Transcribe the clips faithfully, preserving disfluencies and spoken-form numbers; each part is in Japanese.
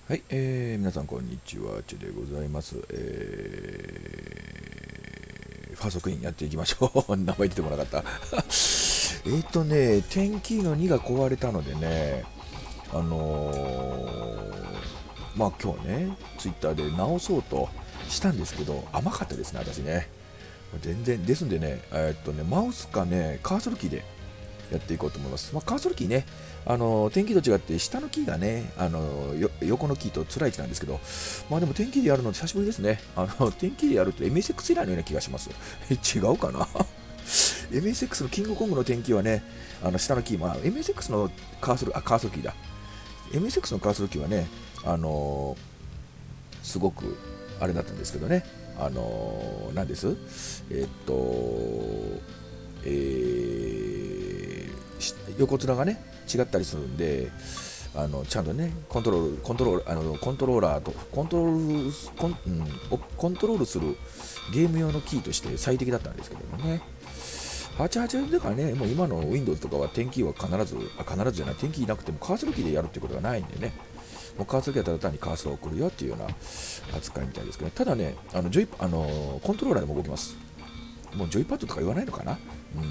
はい、えー、皆さんこんにちは、ちでございます。えー、ファーストクイーンやっていきましょう。名前出てこなかった。えっとね、天気のにが壊れたのでね、あのー、まあ今日ね、ツイッターで直そうとしたんですけど、甘かったですね、私ね。全然、ですんでね、えっとね、マウスかね、カーソルキーでやっていこうと思います。まあ、カーソルキーね、あの天気と違って下のキーがね、あのよ横のキーと辛い位置なんですけど、まあでも天気でやるの久しぶりですね。あの天気でやると エムエスエックス 以来のような気がします。え違うかな。エムエスエックス のキングコングの天気はね、あの下のキー、まあ、エムエスエックス のカーソル、あ、カーソルキーだ。エムエスエックス のカーソルキーはね、あのすごくあれだったんですけどね、あの何ですえっと、えー、横面がね違ったりするんで、あのちゃんとねコントロールコントロールあのコントローラーとコントロールコン、うん、コントロールするゲーム用のキーとして最適だったんですけどもね。はちじゅうはちだからね、もう今の Windows とかは天気は必ず、あ必ずじゃない、天気なくてもカーソルキーでやるっていうことがないんでね、もうカーソルキーはただ単にカーソルを送るよっていうような扱いみたいですけど、ね、ただね、あのジョイあのコントローラーでも動きます。もうジョイパッドとか言わないのかな、うん、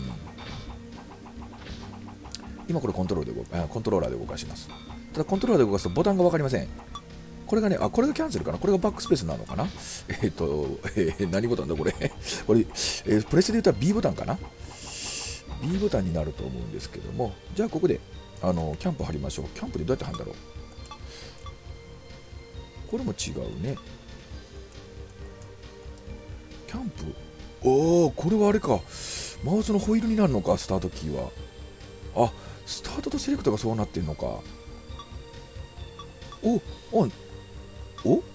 今これコントロールで動あコントローラーで動かします。ただコントローラーで動かすとボタンが分かりません。これがね、あ、これがキャンセルかな、これがバックスペースなのかな。えっ、ー、と、えー、何ボタンだこれ。これ、えー、プレスで言ったら B ボタンかな。B ボタンになると思うんですけども、じゃあここであのキャンプ貼りましょう。キャンプでどうやって貼るんだろう。これも違うね。キャンプ、おお、これはあれか。マウスのホイールになるのか、スタートキーは。あ、スタートとセレクトがそうなってんのか。お、お、お、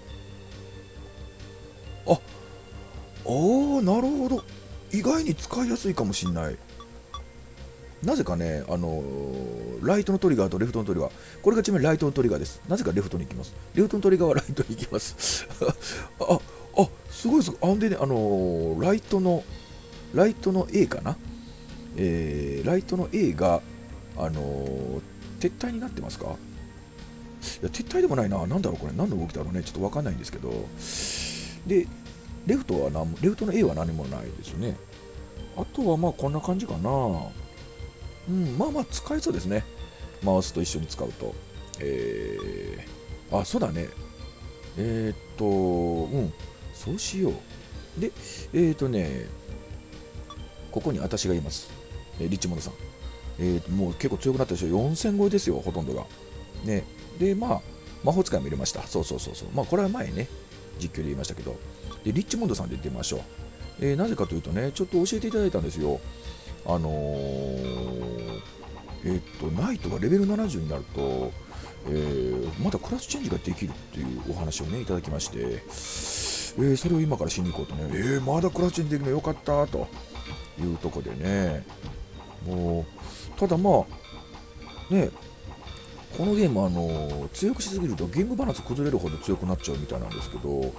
あ、おー、なるほど。意外に使いやすいかもしんない。なぜかね、あのーライトのトリガーとレフトのトリガー、これがちなみにライトのトリガーです。なぜかレフトに行きます。レフトのトリガーはライトに行きます。あ、あ、すごいすごい。あんでね、あのーライトの、ライトの A かな、えー、ライトの A が、あのー撤退になってますか。いや、撤退でもないな。なんだろう、これ。何の動きだろうね。ちょっとわかんないんですけど。で、レフトは何も、レフトの A は何もないですね。あとはまあこんな感じかな。うん、まあまあ使えそうですね。マウスと一緒に使うと。えー、あ、そうだね。えー、っと、うん、そうしよう。で、えー、っとね、ここに私がいます。えーリッチモンドさん。えー、もう結構強くなったでしょ。よんせん超えですよ、ほとんどが。ね。で、まあ、魔法使いも入れました。そうそうそうそう。まあ、これは前ね、実況で言いましたけど。で、リッチモンドさんで言ってみましょう。えーなぜかというとね、ちょっと教えていただいたんですよ。あのー、えーっと、ナイトがレベルななじゅうになると、えーまたクラスチェンジができるっていうお話をね、いただきまして、えーそれを今からしに行こうとね、えーまだクラスチェンジできるのよかったというとこでね、もう、ただまあ、ね、このゲーム、あのー強くしすぎるとゲームバランス崩れるほど強くなっちゃうみたいなんですけど、もう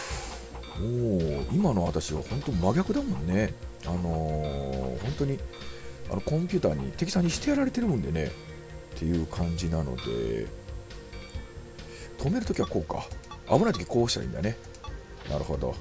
今の私は本当真逆だもんね。あのー本当にあのコンピューターに敵さんにしてやられてるもんでねっていう感じなので、止めるときはこうか、危ないときこうしたらいいんだね。なるほど。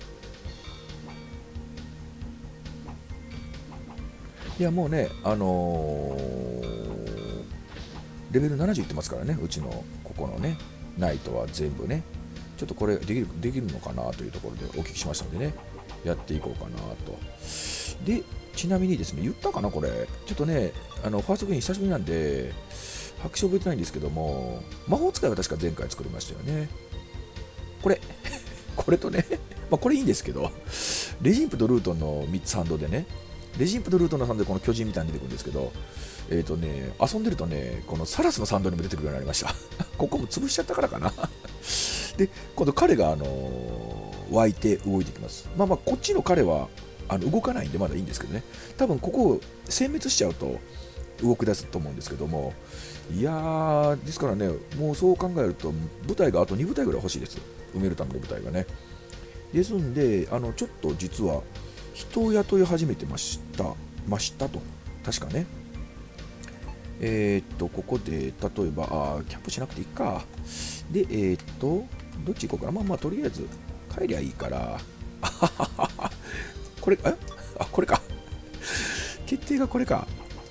いやもうね、あのーレベルななじゅういってますからね、うちのここのねナイトは全部ね。ちょっとこれできるできるのかなというところでお聞きしましたのでね、やっていこうかなと。で、ちなみにですね、言ったかな、これ。ちょっとね、あのファーストグリーン久しぶりなんで、白紙覚えてないんですけども、魔法使いは確か前回作りましたよね。これ、これとね、まあこれいいんですけど、レジンプとルートンのみっつ反動でね、レジンプとルートンの反動でこの巨人みたいに出てくるんですけど、えっ、ー、とね、遊んでるとね、このサラスのサンドにも出てくるようになりました。ここも潰しちゃったからかな。で、今度彼が、あのー湧いて動いてきます。まあまあ、こっちの彼はあの動かないんでまだいいんですけどね、多分ここを殲滅しちゃうと動き出すと思うんですけども、いやー、ですからね、もうそう考えると、舞台があとに部隊ぐらい欲しいです。埋めるための舞台がね。ですんで、あのちょっと実は人を雇い始めてました、ましたと、確かね。えー、っと、ここで、例えば、あーキャンプしなくていいか。 で、えー、っと、どっち行こうかな。まあまあ、とりあえず、帰りゃいいから。あはははこれ、えあ、これか。決定がこれか。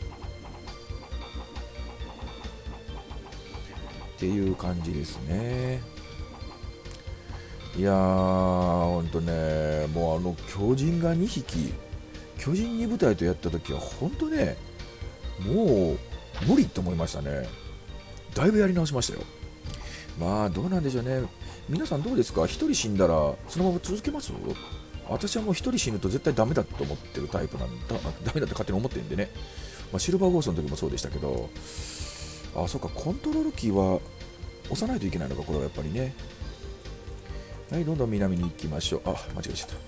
っていう感じですね。いやー、ほんとね、もうあの巨人がにひき、巨人に部隊とやったときは、ほんとね、もう無理って思いましたね。だいぶやり直しましたよ。まあ、どうなんでしょうね。皆さんどうですか？一人死んだら、そのまま続けます？私はもう一人死ぬと絶対ダメだと思ってるタイプなんだ、ダメだって勝手に思ってるんでね。まあ、シルバーゴーストの時もそうでしたけど、あ、そうか、コントロールキーは押さないといけないのか、これはやっぱりね。はい、どんどん南に行きましょう。あ、間違えちゃった。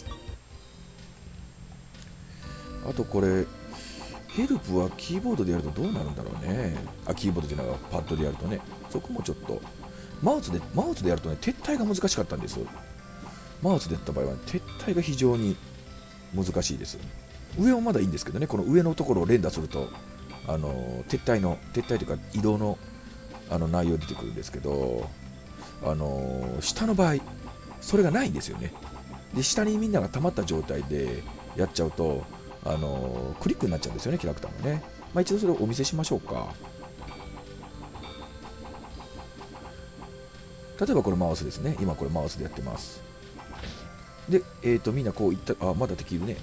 あとこれ、ヘルプはキーボードでやるとどうなるんだろうね。あ、キーボードじゃないわ、パッドでやるとね。そこもちょっと、マウスで、マウスでやるとね、撤退が難しかったんです。マウスでやった場合は、ね、撤退が非常に難しいです。上はまだいいんですけどね、この上のところを連打すると、あの撤退の、撤退というか移動の、あの内容出てくるんですけど、あの下の場合、それがないんですよね。で、下にみんなが溜まった状態でやっちゃうと、あのクリックになっちゃうんですよね、キャラクターがね。まあ、一度それをお見せしましょうか。例えばこれマウスですね。今これマウスでやってます。で、えーと、みんなこういった、あ、まだできるね。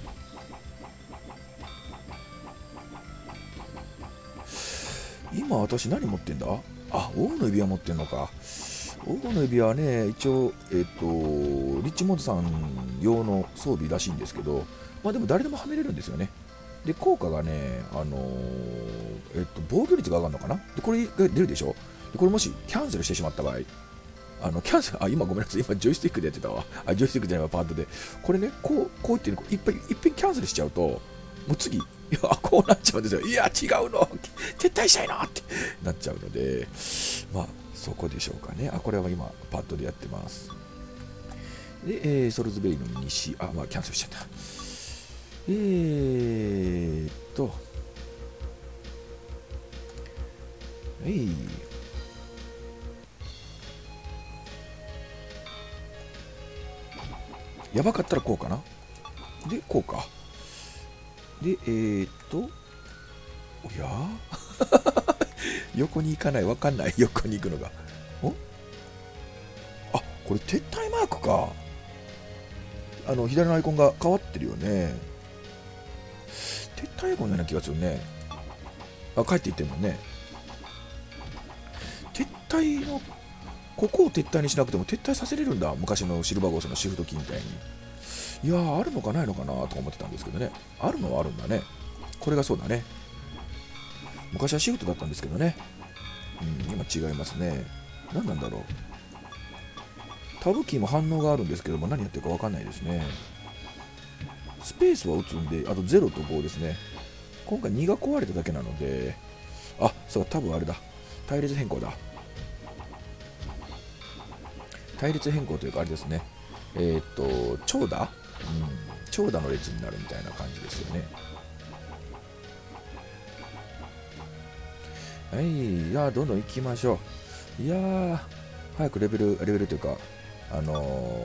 今私何持ってんだ？あ、王の指輪持ってんのか。王の指輪はね、一応、えっ、ー、と、リッチモンドさん用の装備らしいんですけど、まあでも誰でもはめれるんですよね。で、効果がね、あのー、えっ、ー、と、防御率が上がるのかな。で、これが出るでしょ。で、これもしキャンセルしてしまった場合、あの、キャンセル、あ、今ごめんなさい、今ジョイスティックでやってたわ。あ、ジョイスティックじゃないわ、パッドで。これね、こう、こう言って、ね、いっぺん、いっぺんキャンセルしちゃうと、もう次、いや、こうなっちゃうんですよ。いや、違うの、撤退したいなってなっちゃうので、まあ、そこでしょうかね。あ、これは今、パッドでやってます。で、えー、ソルズベリーの西、あ、まあ、キャンセルしちゃった。えーっと、えい、やばかったらこうかな。で、こうか。で、えーっと、おや横に行かない、わかんない、横に行くのが。おあ、これ撤退マークか。あの、左のアイコンが変わってるよね。撤退アイコンのような気がするね。あ、帰っていってんもんね。撤退の、ここを撤退にしなくても撤退させれるんだ。昔のシルバーゴーストのシフトキーみたいに。いやー、あるのかないのかなとか思ってたんですけどね。あるのはあるんだね。これがそうだね。昔はシフトだったんですけどね。うん、今違いますね。何なんだろう。タブキーも反応があるんですけども、何やってるか分かんないですね。スペースは打つんで、あとゼロとごですね。今回にが壊れただけなので、あ、そう、多分あれだ。隊列変更だ。隊列変更というかあれですね。えー、っと、長打、うん、長打の列になるみたいな感じですよね。はい、いやどんどん行きましょう。いやー、早くレベル、レベルというか、あの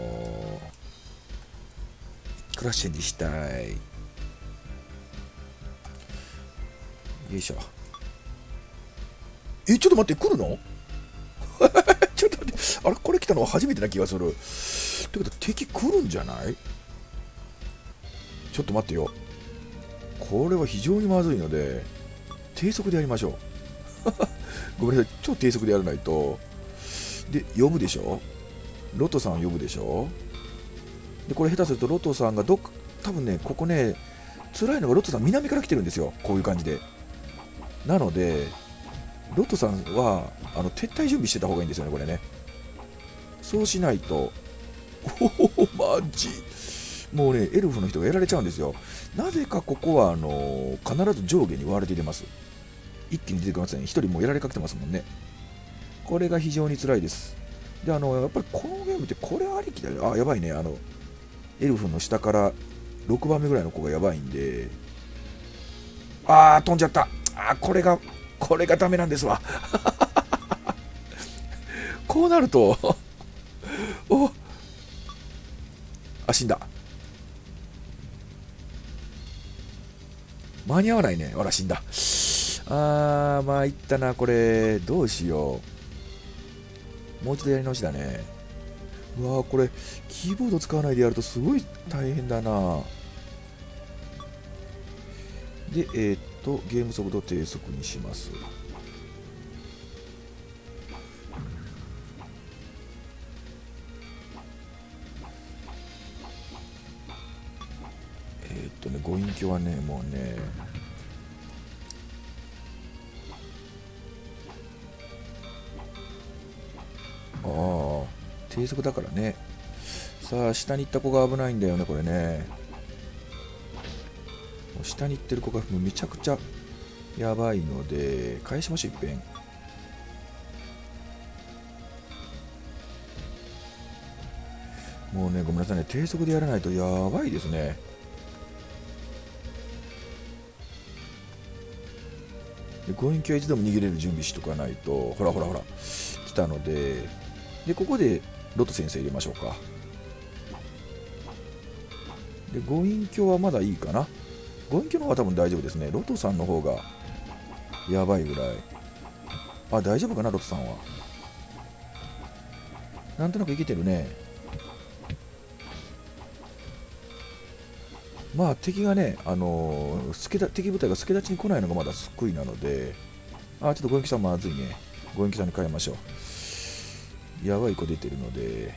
ー、クラッシュにしたい。よいしょ。え、ちょっと待って、来るのちょっと待って、あれ、これ来たのは初めてな気がする。ってことは敵来るんじゃない？ちょっと待ってよ。これは非常にまずいので、低速でやりましょう。ごめんなさい、超低速でやらないと。で、呼ぶでしょ。ロトさんを呼ぶでしょ。で、これ下手するとロトさんがどっか、多分ね、ここね、辛いのがロトさん南から来てるんですよ。こういう感じで。なので、ロトさんはあの撤退準備してた方がいいんですよね、これね。そうしないと、おお、マジ。もうね、エルフの人がやられちゃうんですよ。なぜかここはあの必ず上下に割れて入れます。一気に出てきますね。一人もうやられかけてますもんね。これが非常に辛いです。で、あの、やっぱりこのゲームってこれありきだよ。あ、やばいね。あの、エルフの下からろくばんめぐらいの子がやばいんで。あー、飛んじゃった。あー、これが、これがダメなんですわ。 こうなるとおあ、死んだ。間に合わないね。ほら、死んだ。あー、まあいったな、これ。どうしよう。もう一度やり直しだね。うわー、これ、キーボード使わないでやるとすごい大変だな。で、えー、っと、ゲーム速度低速にします。えー、っとね、ご隠居はね、もうね、ああ、低速だからね。さあ、下に行った子が危ないんだよね、これね。下に行ってる子がめちゃくちゃやばいので、返しましょう、いっぺん。もうね、ごめんなさいね、低速でやらないとやばいですね。で、ご隠居は一度も逃げれる準備しとかないと、ほらほらほら、来たので、で、ここでロト先生入れましょうか。で、ご隠居はまだいいかな。ご隠居の方が多分大丈夫ですね。ロトさんの方がやばいぐらい。あ、大丈夫かな、ロトさんは。なんとなくいけてるね。まあ敵がね、あのー、助だ敵部隊が助立ちに来ないのがまだ救いなので、あ、ちょっとご隠居さんまずいね。ご隠居さんに変えましょう。やばい子出てるので、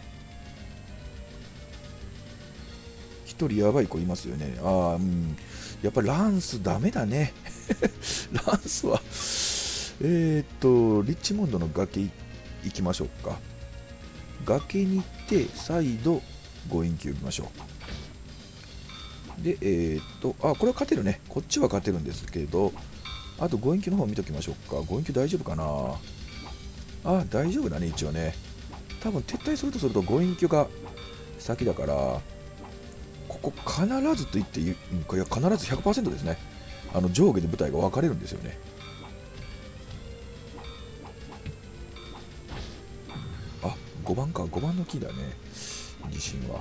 一人やばい子いますよね。ああ、うん。やっぱランスダメだね。ランスは、えー、っと、リッチモンドの崖行きましょうか。崖に行って、再度ご隠居呼びましょう。で、えー、っと、あ、これは勝てるね。こっちは勝てるんですけど、あとご隠居の方見ときましょうか。ご隠居大丈夫かな。あ、大丈夫だね、一応ね。多分撤退するとするとご隠居が先だから、ここ必ずと言っていい、いや必ず ひゃくパーセント ですね。あの上下で部隊が分かれるんですよね。あ、ごばんか、ごばんのキーだね。地震は。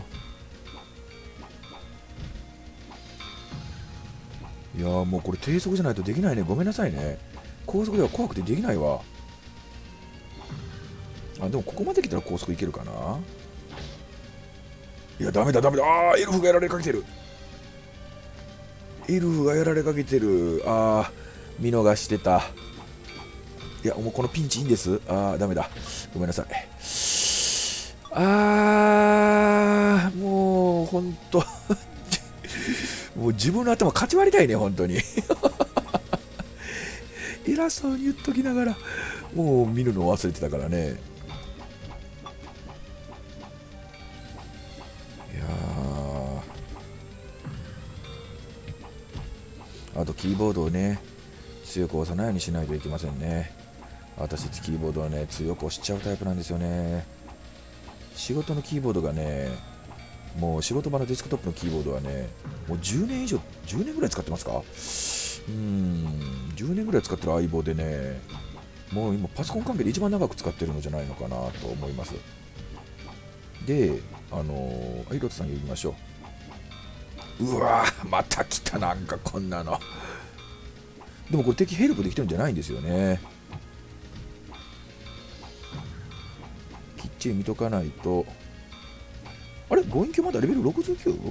いやーもうこれ低速じゃないとできないね。ごめんなさいね。高速では怖くてできないわ。あ、でもここまで来たら高速いけるかな。いや、ダメだダメだ。あー、エルフがやられかけてる。エルフがやられかけてる。あー、見逃してた。いや、もうこのピンチいいんです。あー、ダメだ。ごめんなさい。あー、もう、ほんと。もう自分の頭勝ち割りたいね、本当に。偉そうに言っときながら、もう見るの忘れてたからね。いやー、あとキーボードをね、強く押さないようにしないといけませんね。私、キーボードはね、強く押しちゃうタイプなんですよね。仕事のキーボードがね、もう仕事場のデスクトップのキーボードはね、もうじゅうねん以上、じゅうねんぐらい使ってますか。うーん、じゅうねんぐらい使ってる相棒でね、もう今パソコン関係で一番長く使ってるのじゃないのかなと思います。で、あのー、はい、ロトさん呼びましょう。うわー、また来た、なんかこんなの。でもこれ敵ヘルプできてるんじゃないんですよね。きっちり見とかないと。あれ、ご隠居まだレベル ろくじゅうきゅう？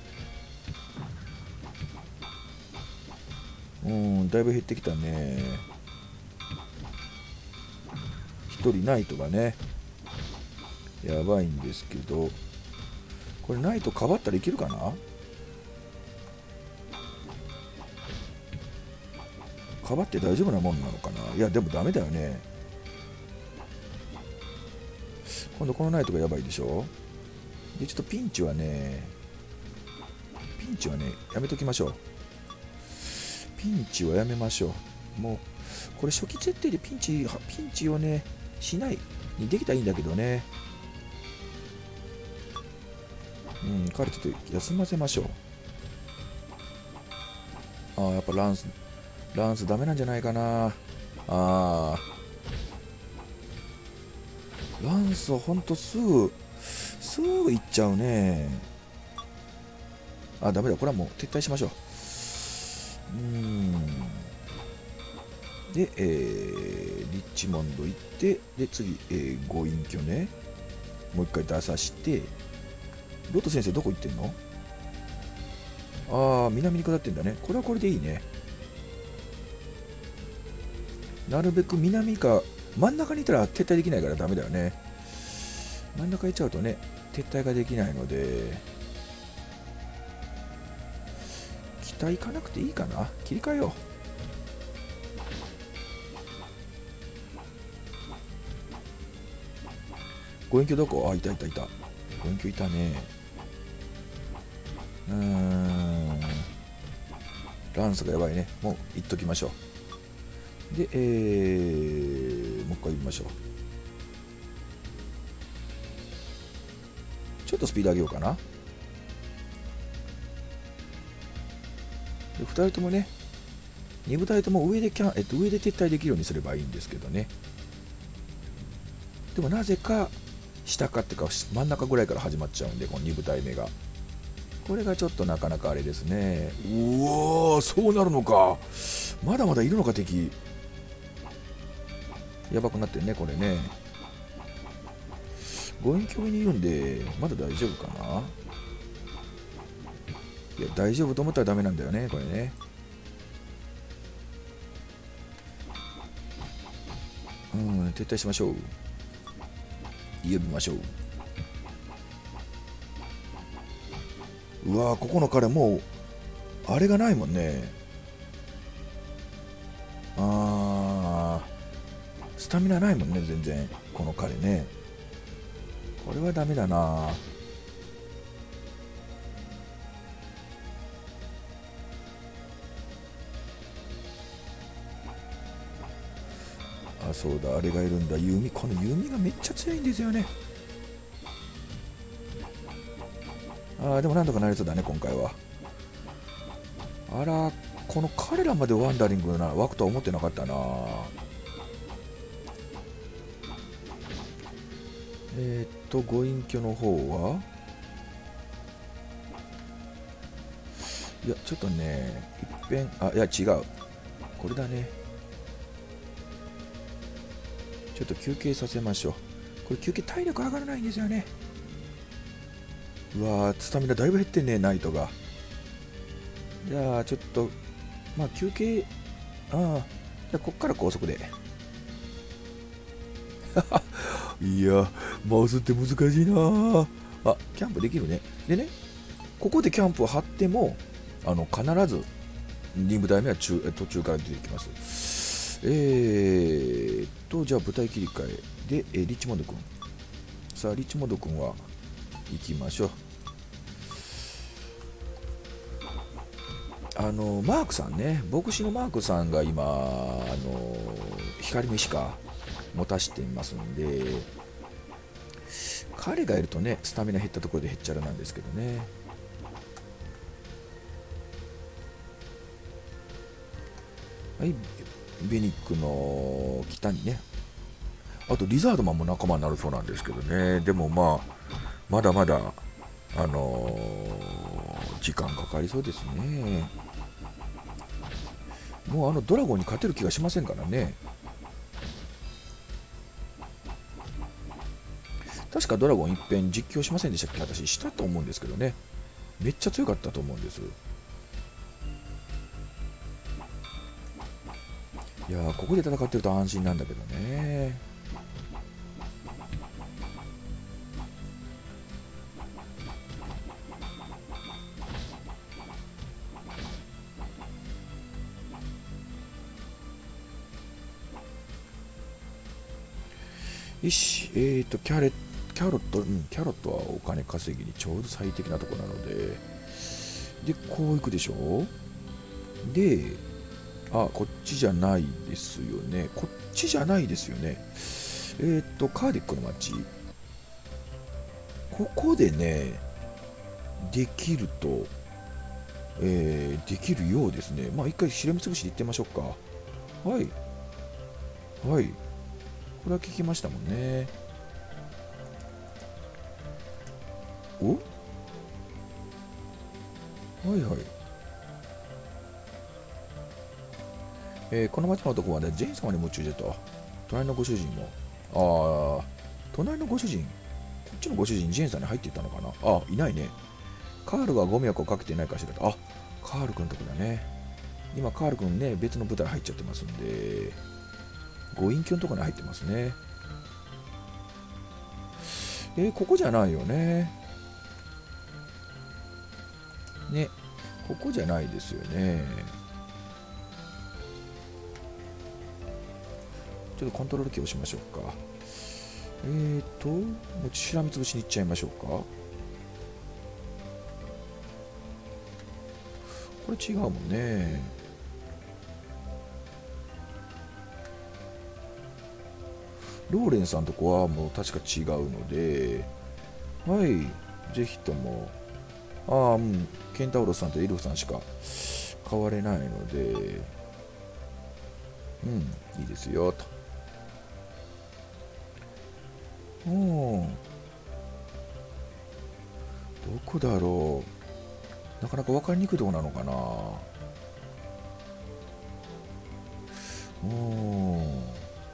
うん、だいぶ減ってきたね。ひとりナイトがね、やばいんですけど、これナイトかばったらいけるかな。かばって大丈夫なもんなのかな。いや、でもダメだよね。今度このナイトがやばいでしょ。で、ちょっとピンチはね、ピンチはね、やめときましょう。ピンチはやめましょう。もう、これ初期設定でピンチ、ピンチをね、しないにできたらいいんだけどね。うん、彼ちょっと休ませましょう。ああ、やっぱランス、ランスダメなんじゃないかな。ああ。 ランスはほんとすぐすぐ行っちゃうね。あ、ダメだ、これはもう撤退しましょう。うーんで、えー、リッチモンド行って、で次、えー、ご隠居ね、もう一回出さして。ロト先生どこ行ってんの？ああ、南に下ってんだね。これはこれでいいね。なるべく南か真ん中にいたら撤退できないからダメだよね。真ん中行っちゃうとね、撤退ができないので、北行かなくていいかな。切り替えよう。ご隠居どこ？あ、いたいたいた。ご隠居いたね。うーん。ランスがやばいね。もう行っときましょう。で、えー、もう一回言いましょう。ちょっとスピード上げようかな。でふたりともね、に部隊とも上でキャン、えっと、上で撤退できるようにすればいいんですけどね。でもなぜか下かってか真ん中ぐらいから始まっちゃうんで、このに部隊目が。これがちょっとなかなかあれですね。うわー、そうなるのか。まだまだいるのか敵。やばくなってるねこれね。ご隠居にいるんでまだ大丈夫かな。いや大丈夫と思ったらダメなんだよねこれね。うん、撤退しましょう。呼びましょう。うわー、ここの彼もうあれがないもんね。あー、スタミナないもんね全然この彼ね。これはダメだな。あ、そうだ、あれがいるんだ。弓、この弓がめっちゃ強いんですよね。あー、でもなんとかなりそうだね今回は。あら、この彼らまでワンダリングな湧くとは思ってなかったな。えー、っとご隠居の方はいやちょっとねいっぺん、あ、いや違う、これだね。ちょっと休憩させましょう。これ休憩体力上がらないんですよね。うわー、スタミナだいぶ減ってんねナイトが。じゃあちょっとまあ休憩、ああ、じゃあこっから高速でいやマウスって難しいなあ。キャンプできるね。でね、ここでキャンプを張ってもあの必ずに部隊目は中途中から出てきます。えーっとじゃあ部隊切り替えで、えーリッチモンド君、さあリッチモンド君は行きましょう。あのマークさんね、牧師のマークさんが今あの光の石か持たしていますんで、彼がいるとねスタミナ減ったところでへっちゃらなんですけどね。はい、ベニックの北にね、あとリザードマンも仲間になるそうなんですけどね。でもまあまだまだあのー時間かかりそうですね。もうあのドラゴンに勝てる気がしませんからね。確かドラゴンいっぺん実況しませんでしたっけ。私したと思うんですけどね。めっちゃ強かったと思うんです。いやー、ここで戦ってると安心なんだけどね。よし、えーと、キャレ、キャロット、うん、キャロットはお金稼ぎにちょうど最適なとこなので、で、こう行くでしょ。で、あ、こっちじゃないですよね。こっちじゃないですよね。えーと、カーディックの街。ここでね、できると、えーできるようですね。まあ、一回しらみつぶしで行ってみましょうか。はい。はい。これは聞きましたもんね。 おはいはい。えー、この町の男はね、ジェーン様に夢中でと。隣のご主人も。ああ、隣のご主人、こっちのご主人、ジェーンさんに入っていったのかな。あ、いないね。カールがご迷惑をかけていないかしらと。あ、カール君のとこだね。今、カール君ね、別の部隊入っちゃってますんで、ご隠居のとこに入ってますね。えー、ここじゃないよね。ね、ここじゃないですよね。ちょっとコントロールキーを押しましょうか。えーと、もうしらみつぶしに行っちゃいましょうか。これ違うもんね。ローレンさんとこはもう確か違うので、はい、ぜひとも、ああ、うん、ケンタウロスさんとエルフさんしか変われないので、うん、いいですよと。うん、どこだろう。なかなか分かりにくいとこなのかな。うん。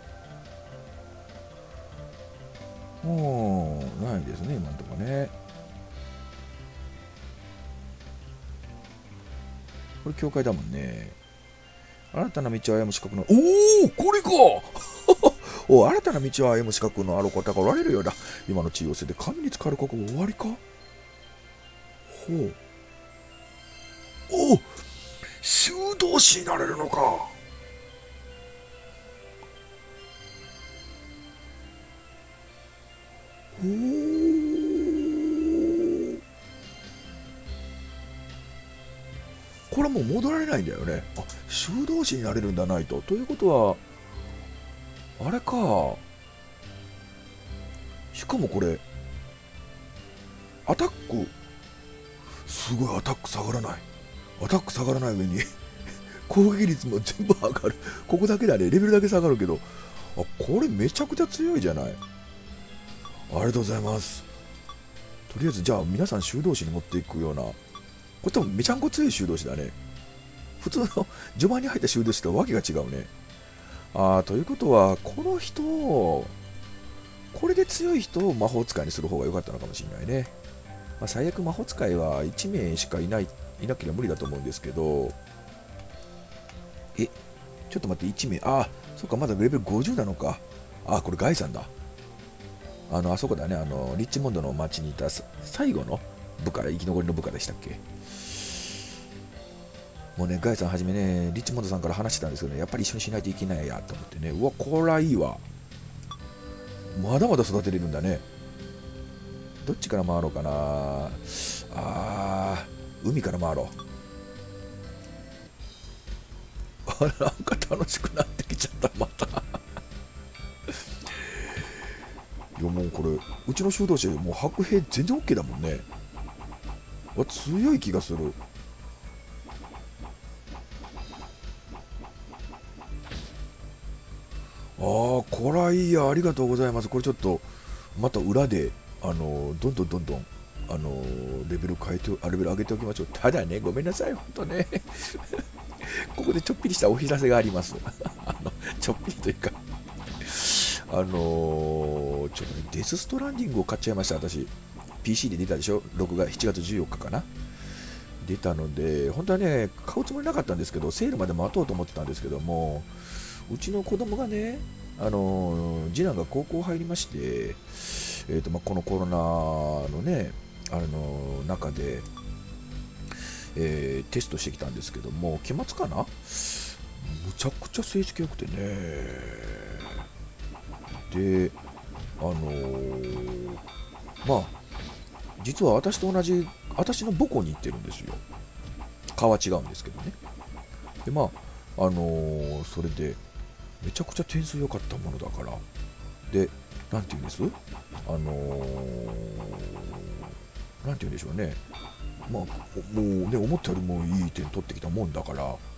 うん、ないですね、今んとこね。これ教会だもんね。新たな道を歩む資格の、おお、これかお、新たな道を歩む資格のある方がおられるようだ。今の地位を捨てて神に仕える覚悟終わりか。ほう。お、修道士になれるのか。ほう。これはもう戻られないんだよね。あ、修道士になれるんだないと。ということは、あれか。しかもこれ、アタック、すごいアタック下がらない。アタック下がらない上に攻撃率も全部上がる。ここだけだね。レベルだけ下がるけど。あ、これめちゃくちゃ強いじゃない。ありがとうございます。とりあえず、じゃあ皆さん修道士に持っていくような。これ多分めちゃんこ強い修道士だね。普通の序盤に入った修道士とはわけが違うね。あー、ということは、この人を、これで強い人を魔法使いにする方が良かったのかもしれないね。まあ、最悪魔法使いはいち名しかいない、いなければ無理だと思うんですけど、え、ちょっと待って、いち名、あー、そっか、まだレベルごじゅうなのか。あー、これガイさんだ。あの、あそこだね、あの、リッチモンドの町にいた最後の部下、生き残りの部下でしたっけ。もうね、ガイさんはじめね、リッチモンドさんから話してたんですけどね、やっぱり一緒にしないといけないやと思ってね、うわ、これはいいわ。まだまだ育てれるんだね。どっちから回ろうかな。あー、海から回ろう。なんか楽しくなってきちゃった、また。いや、もうこれ、うちの修道士、もう白兵全然 OK だもんね。わ、強い気がする。ああ、こらいいや、ありがとうございます。これちょっと、また裏で、あのどんどんどんどん、あのレベル変えて、あレベル上げておきましょう。ただね、ごめんなさい、ほんとね。ここでちょっぴりしたお知らせがあります。あのちょっぴりというか、あのー、ちょっとね、デスストランディングを買っちゃいました、私。ピーシー で出たでしょ、ろくがつ、しちがつじゅうよっかかな。出たので、本当はね、買うつもりなかったんですけど、セールまで待とうと思ってたんですけども、うちの子供がね、あの次男が高校入りまして、えーとまあ、このコロナのね、あの中で、えーテストしてきたんですけども、期末かな、むちゃくちゃ成績良くてね、で、あのーまあ、実は私と同じ、私の母校に行ってるんですよ。科は違うんですけどね。で、まあ、あのーそれで、めちゃくちゃ点数良かったものだから。で、なんて言うんです、あのー、なんて言うんでしょうね。まあ、もうね、思ったよりもいい点取ってきたもんだから、あのー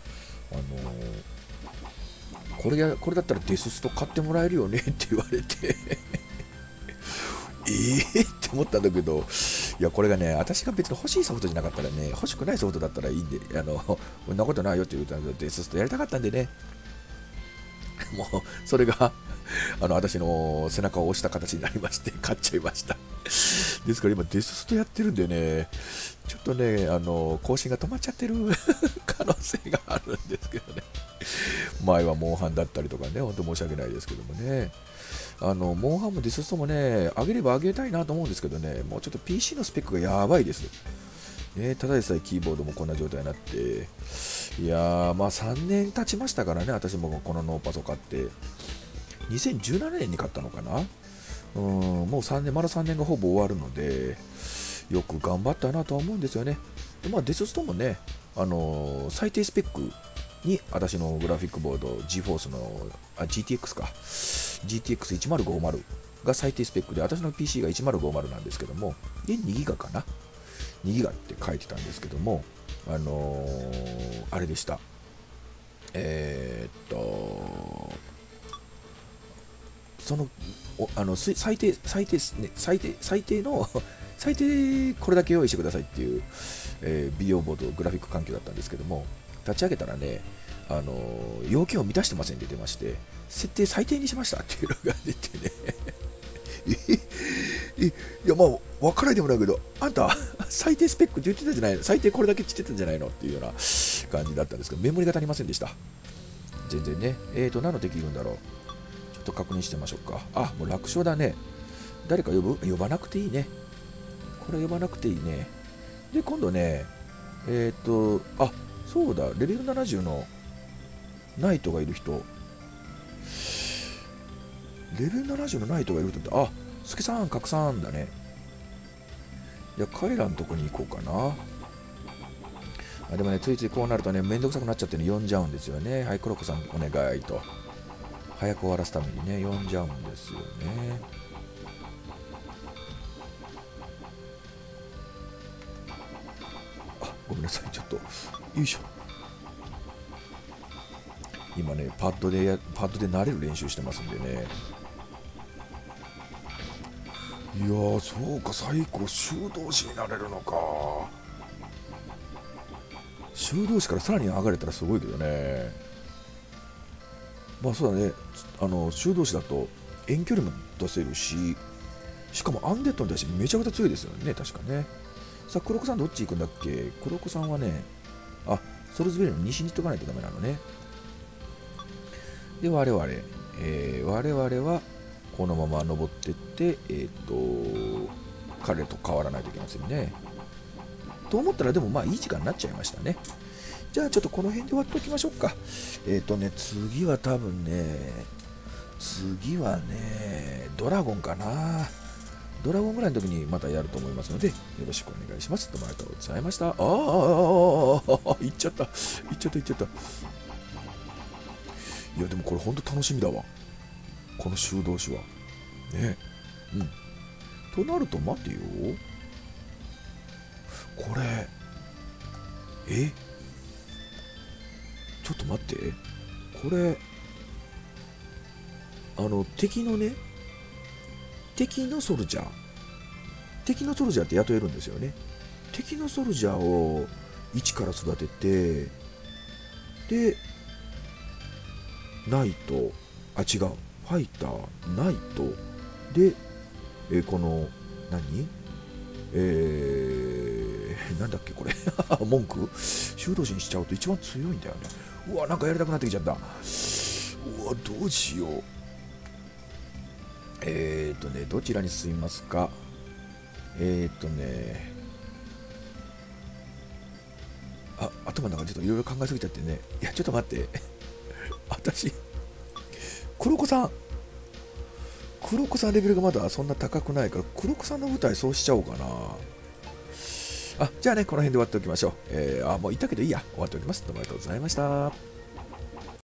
これや、これだったらデススト買ってもらえるよねって言われてええって思ったんだけど、 いや、これがね、私が別に欲しいソフトじゃなかったらね、欲しくないソフトだったらいいんで、あの、こんなことないよって言うと、デスストやりたかったんでね、もう、それが、あの、私の背中を押した形になりまして、買っちゃいました。ですから今、デスストやってるんでね、ちょっとね、あの、更新が止まっちゃってる可能性があるんですけどね。前はモンハンだったりとかね、本当申し訳ないですけどもね。あの、モンハンもディスストもね、上げれば上げたいなと思うんですけどね、もうちょっと ピーシー のスペックがやばいです。ね、ただでさえキーボードもこんな状態になって、いやー、まあさんねん経ちましたからね、私もこのノーパソ買って、にせんじゅうななねんに買ったのかな。うん、もうさんねん、まださんねんがほぼ終わるので、よく頑張ったなとは思うんですよね。で、まあ、デスストもね、あのー、最低スペックに私のグラフィックボード ジーフォース のあ ジーティーエックス か ジーティーエックスせんごじゅう が最低スペックで、私の ピーシー がせんごじゅうなんですけども、でにギガかな、にギガって書いてたんですけども、あのー、あれでした。えー、っとそのあの最低最低ですね、最低最低の最低これだけ用意してくださいっていう、えー、ビデオボードグラフィック環境だったんですけども、立ち上げたらね、あのー、要件を満たしてませんって出まして、設定最低にしましたっていうのが出てねいや、まあ分からないでもないけど、あんた最低スペックって言ってたじゃないの、最低これだけって言ってたんじゃないのっていうような感じだったんですけど、メモリが足りませんでした。全然ね。えーと何の敵いるんだろう、ちょっと確認してみましょうか。あ、もう楽勝だね。誰か呼ぶ？呼ばなくていいね。これ呼ばなくていいね。で、今度ね、えっ、ー、と、あ、そうだ、レベルななじゅうのナイトがいる人。レベルななじゅうのナイトがいる人って、あ、スケさん、カクさんだね。いや、彼らのとこに行こうかな。あ、でもね、ついついこうなるとね、めんどくさくなっちゃってね、呼んじゃうんですよね。はい、コロコさん、お願いと。早く終わらすためにね、呼んじゃうんですよね。あ、ごめんなさい、ちょっと、よいしょ。今ね、パッドでや、パッドで慣れる練習してますんでね。いやー、そうか、最高、修道士になれるのか。修道士からさらに上がれたらすごいけどね。まあそうだね、あの修道士だと遠距離も出せるし、しかもアンデッドに対してめちゃくちゃ強いですよね、確かね。さあ、黒子さんどっち行くんだっけ。黒子さんはね、あ、ソルズベリーの西に行っとかないとダメなのね。で、我々、えー、我々はこのまま登ってって、えっ、ー、と、彼と変わらないといけませんね。と思ったら、でもまあいい時間になっちゃいましたね。じゃあちょっとこの辺で終わっておきましょうか。えっ、ー、とね、次は多分ね、次はね、ドラゴンかな。ドラゴンぐらいの時にまたやると思いますので、よろしくお願いします。どうもありがとうございました。ああ、行っちゃった。行っちゃった、行っちゃった。いや、でもこれ本当楽しみだわ。この修道士は。ね。うん。となると、待てよ。これ、えちょっと待って。これ、あの、敵のね、敵のソルジャー。敵のソルジャーって雇えるんですよね。敵のソルジャーを一から育てて、で、ナイト、あ、違う、ファイター、ナイト、で、えー、この、何えー、なんだっけこれ文句修道士にしちゃうと一番強いんだよね。うわ、なんかやりたくなってきちゃった。うわ、どうしよう。えーとね、どちらに進みますか。えーとね、あ、頭の中ちょっといろいろ考えすぎちゃってね。いや、ちょっと待って。私、黒子さん、黒子さんレベルがまだそんな高くないから、黒子さんの舞台そうしちゃおうかな。あ、じゃあね、この辺で終わっておきましょう。えー、あ、もう言ったけどいいや。終わっておきます。どうもありがとうございました。